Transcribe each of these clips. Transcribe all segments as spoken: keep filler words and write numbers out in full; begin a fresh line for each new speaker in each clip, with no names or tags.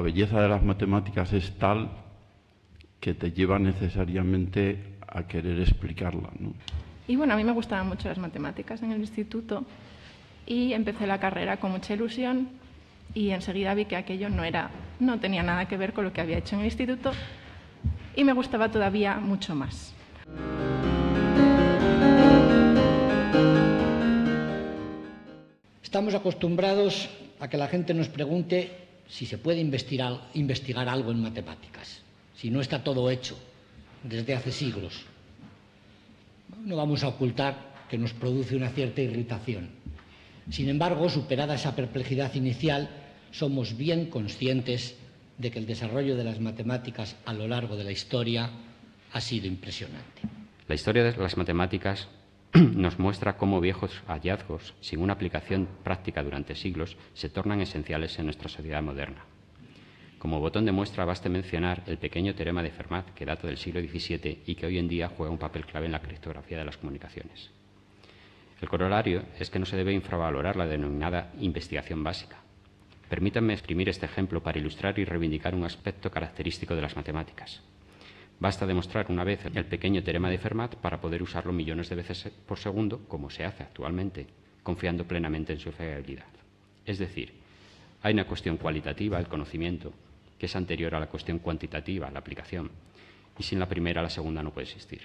la belleza de las matemáticas es tal que te lleva necesariamente a querer explicarla, ¿no?
Y bueno, a mí me gustaban mucho las matemáticas en el instituto y empecé la carrera con mucha ilusión y enseguida vi que aquello no era, no tenía nada que ver con lo que había hecho en el instituto y me gustaba todavía mucho más.
Estamos acostumbrados a que la gente nos pregunte si se puede investigar, investigar algo en matemáticas, si no está todo hecho desde hace siglos. No vamos a ocultar que nos produce una cierta irritación. Sin embargo, superada esa perplejidad inicial, somos bien conscientes de que el desarrollo de las matemáticas a lo largo de la historia ha sido impresionante.
La historia de las matemáticas nos muestra cómo viejos hallazgos, sin una aplicación práctica durante siglos, se tornan esenciales en nuestra sociedad moderna. Como botón de muestra baste mencionar el pequeño teorema de Fermat, que data del siglo diecisiete y que hoy en día juega un papel clave en la criptografía de las comunicaciones. El corolario es que no se debe infravalorar la denominada investigación básica. Permítanme exprimir este ejemplo para ilustrar y reivindicar un aspecto característico de las matemáticas. Basta demostrar una vez el pequeño teorema de Fermat para poder usarlo millones de veces por segundo, como se hace actualmente, confiando plenamente en su fiabilidad. Es decir, hay una cuestión cualitativa, el conocimiento, que es anterior a la cuestión cuantitativa, la aplicación, y sin la primera la segunda no puede existir.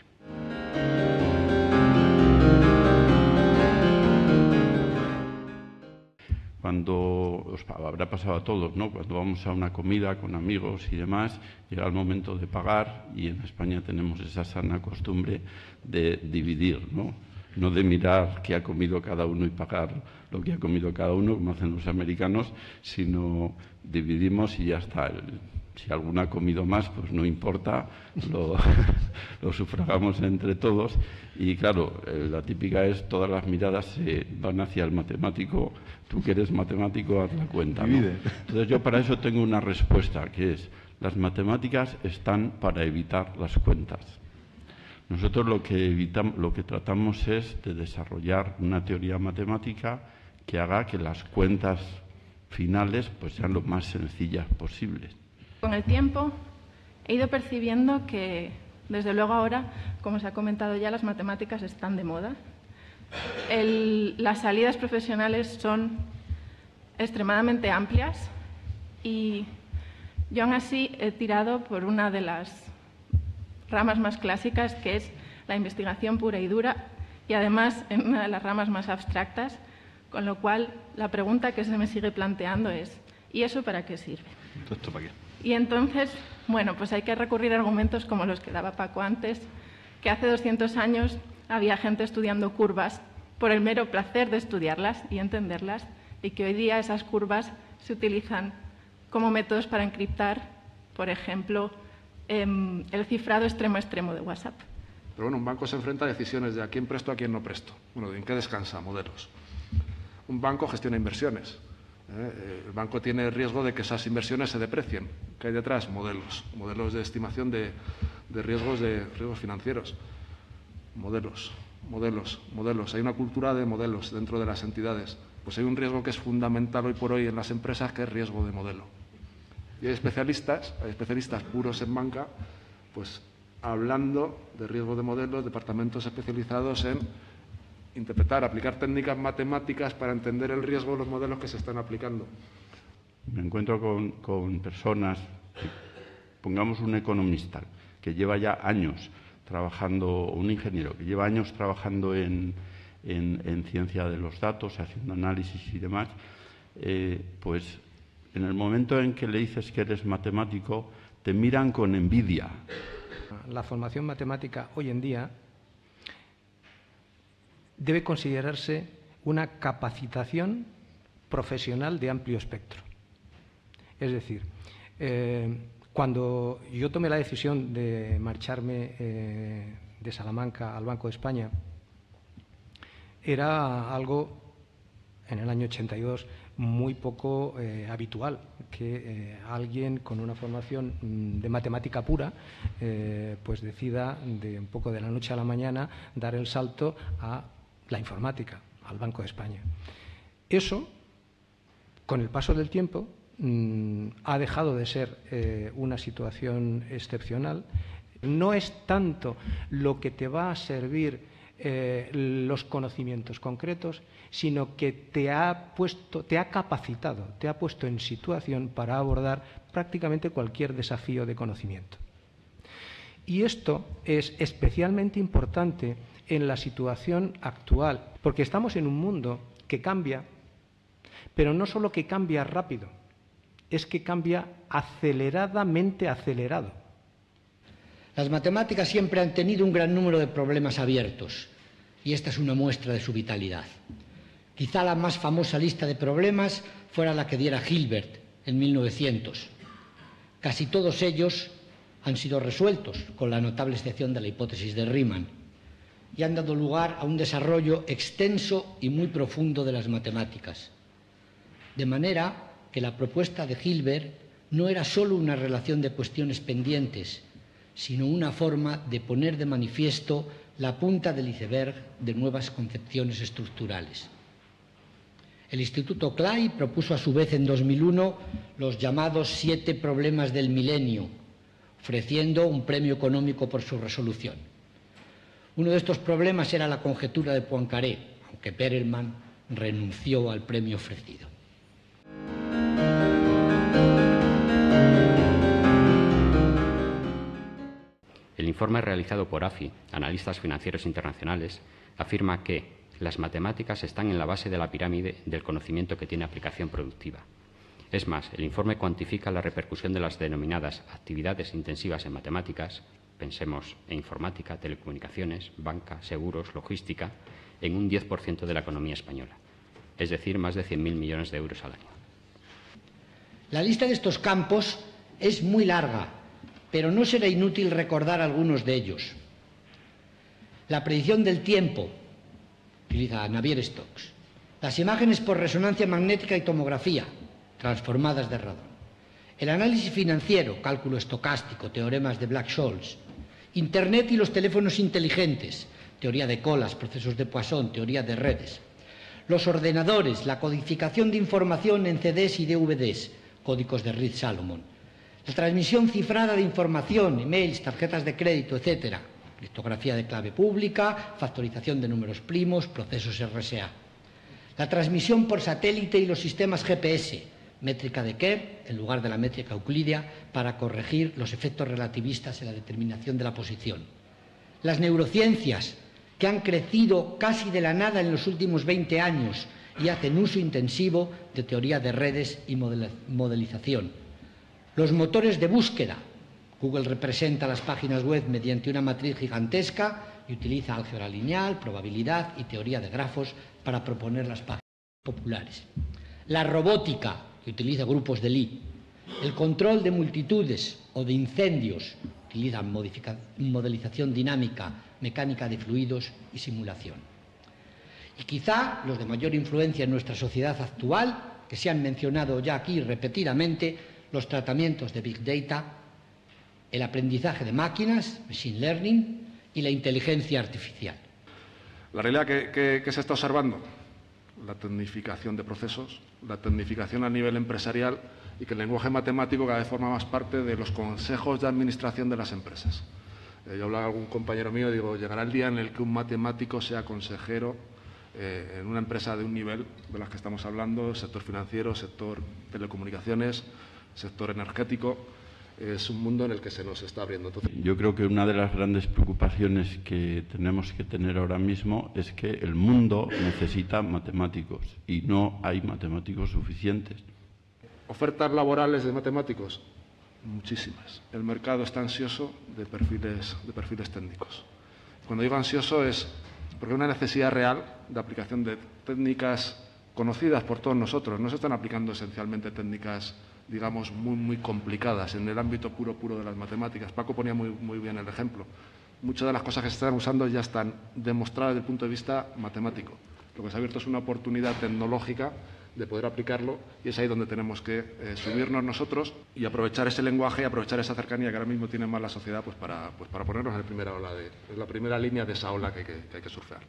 Cuando os habrá pasado a todos, ¿no? Cuando vamos a una comida con amigos y demás, llega el momento de pagar y en España tenemos esa sana costumbre de dividir, ¿no? No de mirar qué ha comido cada uno y pagar lo que ha comido cada uno, como hacen los americanos, sino dividimos y ya está. Si alguno ha comido más, pues no importa, lo, lo sufragamos entre todos. Y claro, la típica es todas las miradas se van hacia el matemático. Tú que eres matemático, haz la cuenta, ¿no? Entonces yo para eso tengo una respuesta, que es: las matemáticas están para evitar las cuentas. Nosotros lo que evitamos, lo que tratamos es de desarrollar una teoría matemática que haga que las cuentas finales pues sean lo más sencillas posibles.
Con el tiempo he ido percibiendo que, desde luego ahora, como se ha comentado ya, las matemáticas están de moda. El, las salidas profesionales son extremadamente amplias y yo aún así he tirado por una de las ramas más clásicas, que es la investigación pura y dura, y además en una de las ramas más abstractas, con lo cual la pregunta que se me sigue planteando es: ¿y eso para qué sirve?
¿Esto para qué?
Y entonces, bueno, pues hay que recurrir a argumentos como los que daba Paco antes, que hace doscientos años había gente estudiando curvas por el mero placer de estudiarlas y entenderlas, y que hoy día esas curvas se utilizan como métodos para encriptar, por ejemplo, eh, el cifrado extremo a extremo de WhatsApp.
Pero bueno, un banco se enfrenta a decisiones de a quién presto, a quién no presto. Bueno, ¿en qué descansa? Modelos. Un banco gestiona inversiones. ¿eh? El banco tiene el riesgo de que esas inversiones se deprecien. ¿Qué hay detrás? Modelos. Modelos de estimación de, de, riesgos, de riesgos financieros. Modelos, modelos, modelos. Hay una cultura de modelos dentro de las entidades. Pues hay un riesgo que es fundamental hoy por hoy en las empresas, que es riesgo de modelo. Y hay especialistas, hay especialistas puros en banca, pues hablando de riesgo de modelos, departamentos especializados en interpretar, aplicar técnicas matemáticas para entender el riesgo de los modelos que se están aplicando.
Me encuentro con, con personas, pongamos un economista que lleva ya años trabajando, un ingeniero que lleva años trabajando en, en, en ciencia de los datos, haciendo análisis y demás, eh, pues en el momento en que le dices que eres matemático, te miran con envidia.
La formación matemática hoy en día debe considerarse una capacitación profesional de amplio espectro. Es decir, eh, cuando yo tomé la decisión de marcharme eh, de Salamanca al Banco de España, era algo, en el año ochenta y dos, muy poco eh, habitual que eh, alguien con una formación mm, de matemática pura eh, pues decida de un poco de la noche a la mañana dar el salto a la informática, al Banco de España. Eso, con el paso del tiempo, mmm, ha dejado de ser eh, una situación excepcional. No es tanto lo que te va a servir eh, los conocimientos concretos, sino que te ha puesto, te ha capacitado, te ha puesto en situación para abordar prácticamente cualquier desafío de conocimiento. Y esto es especialmente importante en la situación actual, porque estamos en un mundo que cambia, pero no solo que cambia rápido, es que cambia aceleradamente acelerado.
Las matemáticas siempre han tenido un gran número de problemas abiertos, y esta es una muestra de su vitalidad. Quizá la más famosa lista de problemas fuera la que diera Hilbert en mil novecientos. Casi todos ellos han sido resueltos, con la notable excepción de la hipótesis de Riemann, y han dado lugar a un desarrollo extenso y muy profundo de las matemáticas. De manera que la propuesta de Hilbert no era solo una relación de cuestiones pendientes, sino una forma de poner de manifiesto la punta del iceberg de nuevas concepciones estructurales. El Instituto Clay propuso a su vez en dos mil uno los llamados siete problemas del milenio, ofreciendo un premio económico por su resolución. Uno de estos problemas era la conjetura de Poincaré, aunque Perelman renunció al premio ofrecido.
El informe realizado por A F I, Analistas Financieros Internacionales, afirma que las matemáticas están en la base de la pirámide del conocimiento que tiene aplicación productiva. Es más, el informe cuantifica la repercusión de las denominadas actividades intensivas en matemáticas, pensemos en informática, telecomunicaciones, banca, seguros, logística, en un diez por ciento de la economía española, es decir, más de cien mil millones de euros al año.
La lista de estos campos es muy larga, pero no será inútil recordar algunos de ellos. La predicción del tiempo, utiliza Navier-Stokes. Las imágenes por resonancia magnética y tomografía, transformadas de radón. El análisis financiero, cálculo estocástico, teoremas de Black-Scholes. Internet y los teléfonos inteligentes, teoría de colas, procesos de Poisson, teoría de redes. Los ordenadores, la codificación de información en C Ds y D V Ds, códigos de Reed-Salomon. La transmisión cifrada de información, emails, tarjetas de crédito, etcétera. Criptografía de clave pública, factorización de números primos, procesos R S A. La transmisión por satélite y los sistemas G P S, métrica de Kerr en lugar de la métrica euclídea para corregir los efectos relativistas en la determinación de la posición. Las neurociencias, que han crecido casi de la nada en los últimos veinte años y hacen uso intensivo de teoría de redes y modelización. Los motores de búsqueda. Google representa las páginas web mediante una matriz gigantesca y utiliza álgebra lineal, probabilidad y teoría de grafos para proponer las páginas populares. La robótica, que utiliza grupos de Lie. El control de multitudes o de incendios, utiliza modelización dinámica, mecánica de fluidos y simulación. Y quizá los de mayor influencia en nuestra sociedad actual, que se han mencionado ya aquí repetidamente, los tratamientos de Big Data, el aprendizaje de máquinas, Machine Learning, y la inteligencia artificial.
La realidad que, que, que se está observando, la tecnificación de procesos, la tecnificación a nivel empresarial y que el lenguaje matemático cada vez forma más parte de los consejos de administración de las empresas. Eh, yo hablaba con algún compañero mío, digo, llegará el día en el que un matemático sea consejero eh, en una empresa de un nivel de las que estamos hablando, sector financiero, sector telecomunicaciones, sector energético. Es un mundo en el que se nos está abriendo. Entonces,
yo creo que una de las grandes preocupaciones que tenemos que tener ahora mismo es que el mundo necesita matemáticos y no hay matemáticos suficientes.
Ofertas laborales de matemáticos, muchísimas. El mercado está ansioso de perfiles, de perfiles técnicos. Cuando digo ansioso es porque hay una necesidad real de aplicación de técnicas conocidas por todos nosotros. No se están aplicando esencialmente técnicas, digamos, muy, muy complicadas en el ámbito puro, puro de las matemáticas. Paco ponía muy, muy bien el ejemplo. Muchas de las cosas que se están usando ya están demostradas desde el punto de vista matemático. Lo que se ha abierto es una oportunidad tecnológica de poder aplicarlo y es ahí donde tenemos que eh, subirnos nosotros y aprovechar ese lenguaje y aprovechar esa cercanía que ahora mismo tiene más la sociedad pues para, pues para ponernos en, el primera ola de, en la primera línea de esa ola que hay que, que, hay que surfear.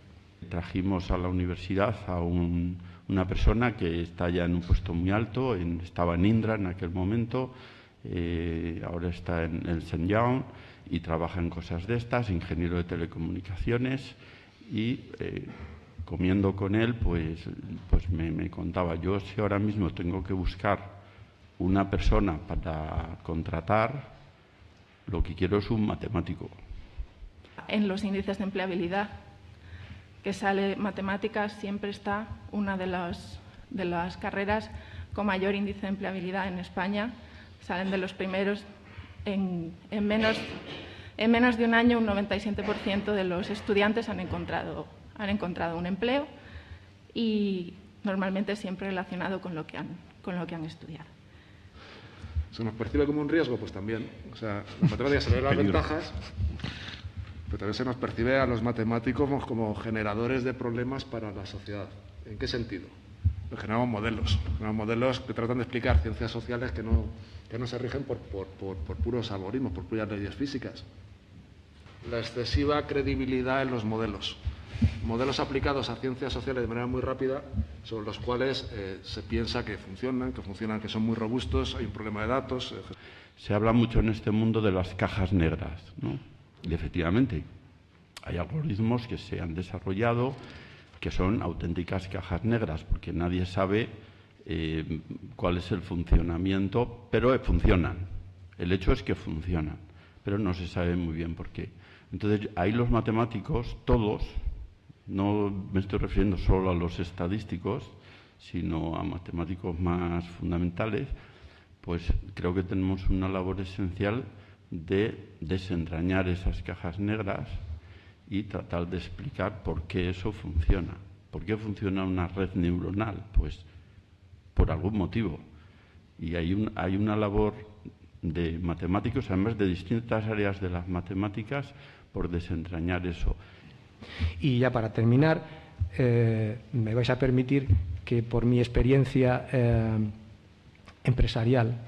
trajimos a la universidad a un, una persona que está ya en un puesto muy alto, en, estaba en Indra en aquel momento, eh, ahora está en el Saint John y trabaja en cosas de estas, ingeniero de telecomunicaciones, y eh, comiendo con él, pues, pues me, me contaba, yo si ahora mismo tengo que buscar una persona para contratar, lo que quiero es un matemático.
En los índices de empleabilidad que sale matemáticas siempre está una de, los, de las carreras con mayor índice de empleabilidad en España. Salen de los primeros. En, en, menos, en menos de un año un noventa y siete por ciento de los estudiantes han encontrado, han encontrado un empleo, y normalmente siempre relacionado con lo que han, con lo que han estudiado.
¿Se nos percibe como un riesgo? Pues también. O sea, las matemáticas se ven las ventajas, pero también se nos percibe a los matemáticos como generadores de problemas para la sociedad. ¿En qué sentido? Pues generamos modelos, generamos modelos que tratan de explicar ciencias sociales que no, que no se rigen por, por, por, por puros algoritmos, por puras leyes físicas. La excesiva credibilidad en los modelos. Modelos aplicados a ciencias sociales de manera muy rápida, sobre los cuales eh, se piensa que funcionan, que funcionan, que son muy robustos, hay un problema de datos.
Se habla mucho en este mundo de las cajas negras, ¿no? Y efectivamente, hay algoritmos que se han desarrollado que son auténticas cajas negras, porque nadie sabe eh, cuál es el funcionamiento, pero funcionan. El hecho es que funcionan, pero no se sabe muy bien por qué. Entonces, ahí los matemáticos, todos, no me estoy refiriendo solo a los estadísticos, sino a matemáticos más fundamentales, pues creo que tenemos una labor esencial de desentrañar esas cajas negras y tratar de explicar por qué eso funciona. ¿Por qué funciona una red neuronal? Pues por algún motivo. Y hay, un, hay una labor de matemáticos, además de distintas áreas de las matemáticas, por desentrañar eso.
Y ya para terminar, eh, me vais a permitir que por mi experiencia eh, empresarial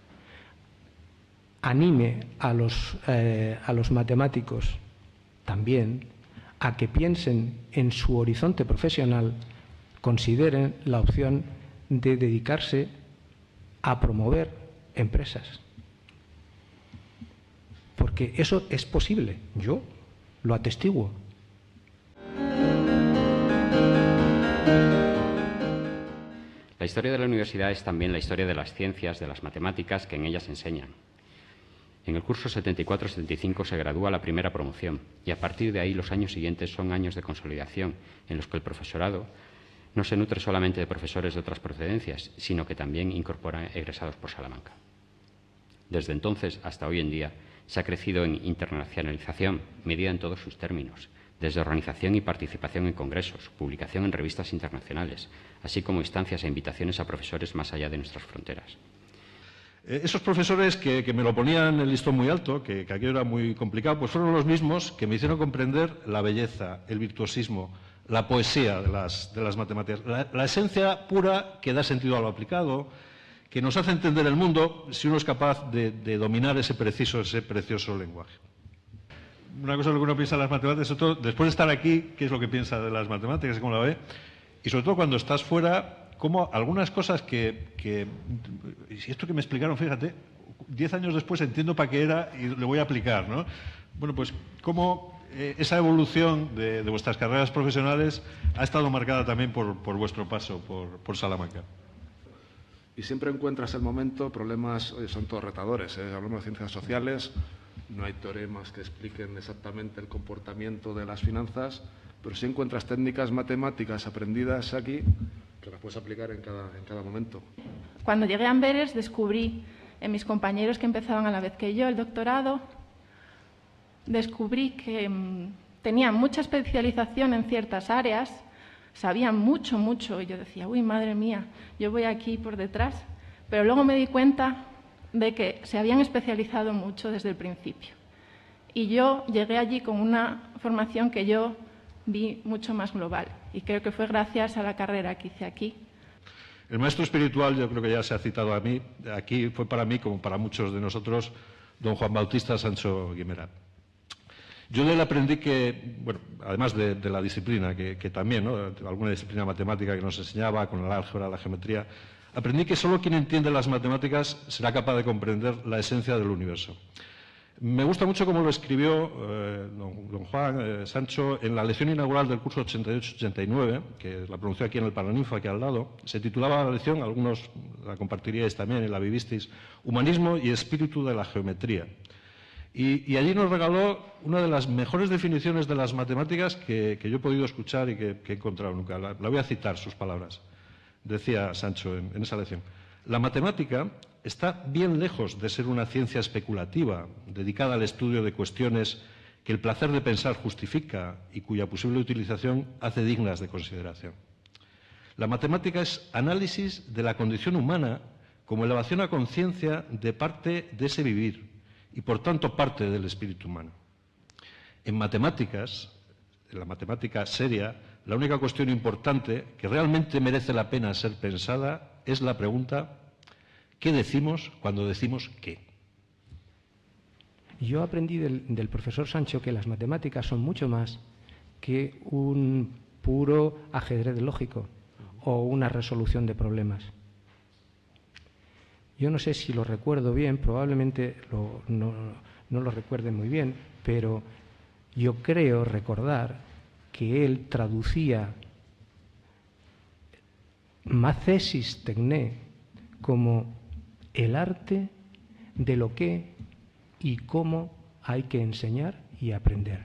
anime a los, eh, a los matemáticos también a que piensen en su horizonte profesional, consideren la opción de dedicarse a promover empresas. Porque eso es posible, yo lo atestiguo.
La historia de la universidad es también la historia de las ciencias, de las matemáticas que en ellas se enseñan. En el curso setenta y cuatro setenta y cinco se gradúa la primera promoción y a partir de ahí los años siguientes son años de consolidación en los que el profesorado no se nutre solamente de profesores de otras procedencias, sino que también incorpora egresados por Salamanca. Desde entonces hasta hoy en día se ha crecido en internacionalización, medida en todos sus términos, desde organización y participación en congresos, publicación en revistas internacionales, así como instancias e invitaciones a profesores más allá de nuestras fronteras.
Esos profesores que, que me lo ponían el listón muy alto, que, que aquello era muy complicado, pues fueron los mismos que me hicieron comprender la belleza, el virtuosismo, la poesía de las, de las matemáticas, la, la esencia pura que da sentido a lo aplicado, que nos hace entender el mundo si uno es capaz de, de dominar ese preciso, ese precioso lenguaje. Una cosa es lo que uno piensa de las matemáticas, otro, después de estar aquí, ¿qué es lo que piensa de las matemáticas? ¿Cómo la ve? Y sobre todo cuando estás fuera, como algunas cosas que, que, y esto que me explicaron, fíjate, diez años después entiendo para qué era y le voy a aplicar, ¿no? Bueno, pues cómo eh, esa evolución de, de vuestras carreras profesionales ha estado marcada también por, por vuestro paso por, por Salamanca.
Y siempre encuentras el momento, problemas, oye, son todos retadores, ¿eh? Hablamos de ciencias sociales, no hay teoremas que expliquen exactamente el comportamiento de las finanzas, pero sí encuentras técnicas matemáticas aprendidas aquí que las puedes aplicar en cada, en cada momento.
Cuando llegué a Amberes descubrí en mis compañeros que empezaban a la vez que yo el doctorado, descubrí que mmm, tenían mucha especialización en ciertas áreas, sabían mucho, mucho, y yo decía, uy, madre mía, yo voy aquí por detrás, pero luego me di cuenta de que se habían especializado mucho desde el principio. Y yo llegué allí con una formación que yo vi mucho más global, y creo que fue gracias a la carrera que hice aquí.
El maestro espiritual, yo creo que ya se ha citado a mí, aquí fue para mí, como para muchos de nosotros, don Juan Bautista Sancho Guimerá. Yo de él aprendí que, bueno, además de, de la disciplina, que, que también, ¿no?, alguna disciplina matemática que nos enseñaba con el álgebra, la geometría, aprendí que solo quien entiende las matemáticas será capaz de comprender la esencia del universo. Me gusta mucho cómo lo escribió eh, don, don Juan eh, Sancho en la lección inaugural del curso ochenta y ocho ochenta y nueve, que la pronunció aquí en el Paraninfo, aquí al lado. Se titulaba la lección, algunos la compartiríais también y la vivisteis, Humanismo y espíritu de la geometría. Y, y allí nos regaló una de las mejores definiciones de las matemáticas que, que yo he podido escuchar y que, que he encontrado nunca. La, la voy a citar, sus palabras. Decía Sancho en, en esa lección: la matemática está bien lejos de ser una ciencia especulativa dedicada al estudio de cuestiones que el placer de pensar justifica y cuya posible utilización hace dignas de consideración. La matemática es análisis de la condición humana como elevación a conciencia de parte de ese vivir y, por tanto, parte del espíritu humano. En matemáticas, en la matemática seria, la única cuestión importante que realmente merece la pena ser pensada es la pregunta: ¿qué decimos cuando decimos qué?
Yo aprendí del, del profesor Sancho que las matemáticas son mucho más que un puro ajedrez lógico o una resolución de problemas. Yo no sé si lo recuerdo bien, probablemente lo, no, no lo recuerde muy bien, pero yo creo recordar que él traducía mathesis techné como el arte de lo que y cómo hay que enseñar y aprender.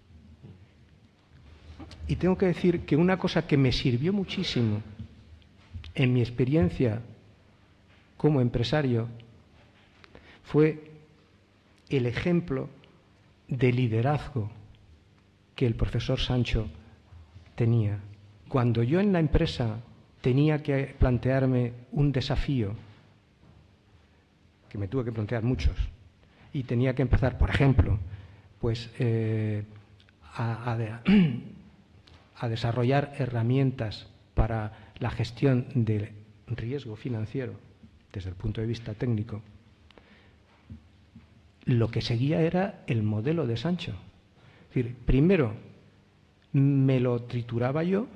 Y tengo que decir que una cosa que me sirvió muchísimo en mi experiencia como empresario fue el ejemplo de liderazgo que el profesor Sancho tenía. Cuando yo en la empresa tenía que plantearme un desafío, que me tuve que plantear muchos, y tenía que empezar, por ejemplo, pues eh, a, a, de, a desarrollar herramientas para la gestión del riesgo financiero desde el punto de vista técnico, lo que seguía era el modelo de Sancho. Es decir, primero me lo trituraba yo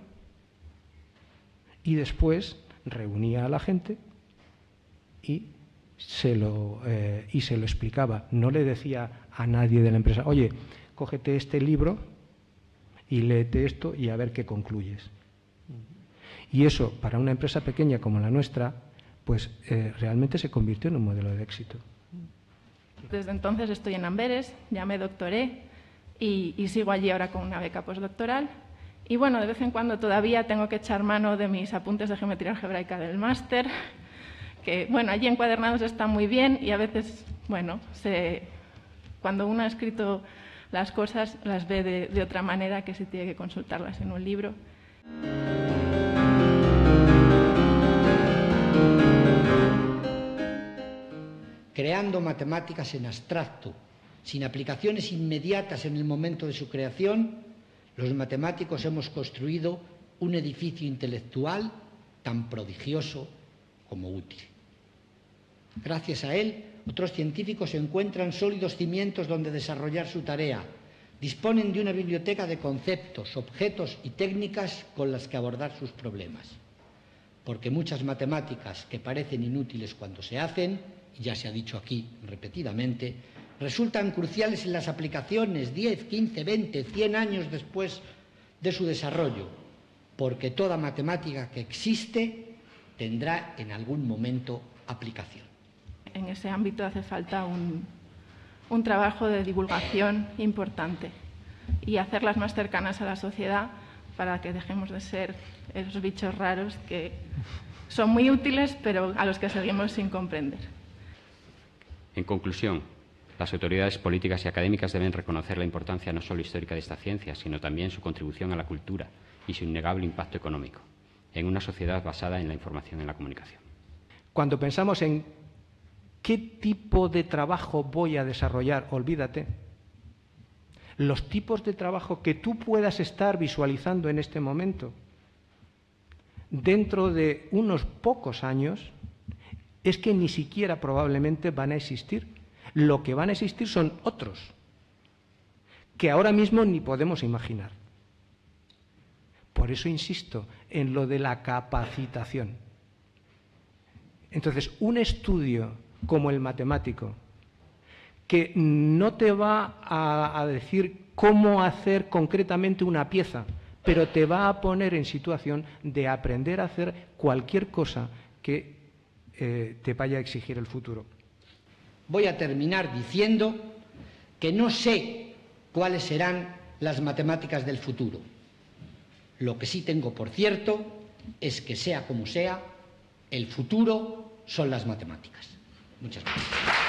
y después reunía a la gente y se lo, eh, y se lo explicaba. No le decía a nadie de la empresa: oye, cógete este libro y léete esto y a ver qué concluyes. Y eso, para una empresa pequeña como la nuestra, pues eh, realmente se convirtió en un modelo de éxito.
Desde entonces estoy en Amberes, ya me doctoré y, y sigo allí ahora con una beca postdoctoral. Y bueno, de vez en cuando todavía tengo que echar mano de mis apuntes de geometría algebraica del máster, que bueno, allí encuadernados están muy bien y a veces, bueno, se, cuando uno ha escrito las cosas las ve de, de otra manera que si tiene que consultarlas en un libro.
Creando matemáticas en abstracto, sin aplicaciones inmediatas en el momento de su creación, los matemáticos hemos construido un edificio intelectual tan prodigioso como útil. Gracias a él, otros científicos encuentran sólidos cimientos donde desarrollar su tarea, disponen de una biblioteca de conceptos, objetos y técnicas con las que abordar sus problemas. Porque muchas matemáticas que parecen inútiles cuando se hacen, y ya se ha dicho aquí repetidamente, resultan cruciales en las aplicaciones diez, quince, veinte, cien años después de su desarrollo, porque toda matemática que existe tendrá en algún momento aplicación.
En ese ámbito hace falta un, un trabajo de divulgación importante y hacerlas más cercanas a la sociedad para que dejemos de ser esos bichos raros que son muy útiles pero a los que seguimos sin comprender.
En conclusión, las autoridades políticas y académicas deben reconocer la importancia no solo histórica de esta ciencia, sino también su contribución a la cultura y su innegable impacto económico en una sociedad basada en la información y la comunicación.
Cuando pensamos en qué tipo de trabajo voy a desarrollar, olvídate. Los tipos de trabajo que tú puedas estar visualizando en este momento, dentro de unos pocos años, es que ni siquiera probablemente van a existir. Lo que van a existir son otros, que ahora mismo ni podemos imaginar. Por eso insisto en lo de la capacitación. Entonces, un estudio como el matemático, que no te va a, a decir cómo hacer concretamente una pieza, pero te va a poner en situación de aprender a hacer cualquier cosa que eh, te vaya a exigir el futuro.
Voy a terminar diciendo que no sé cuáles serán las matemáticas del futuro. Lo que sí tengo por cierto es que, sea como sea, el futuro son las matemáticas. Muchas gracias.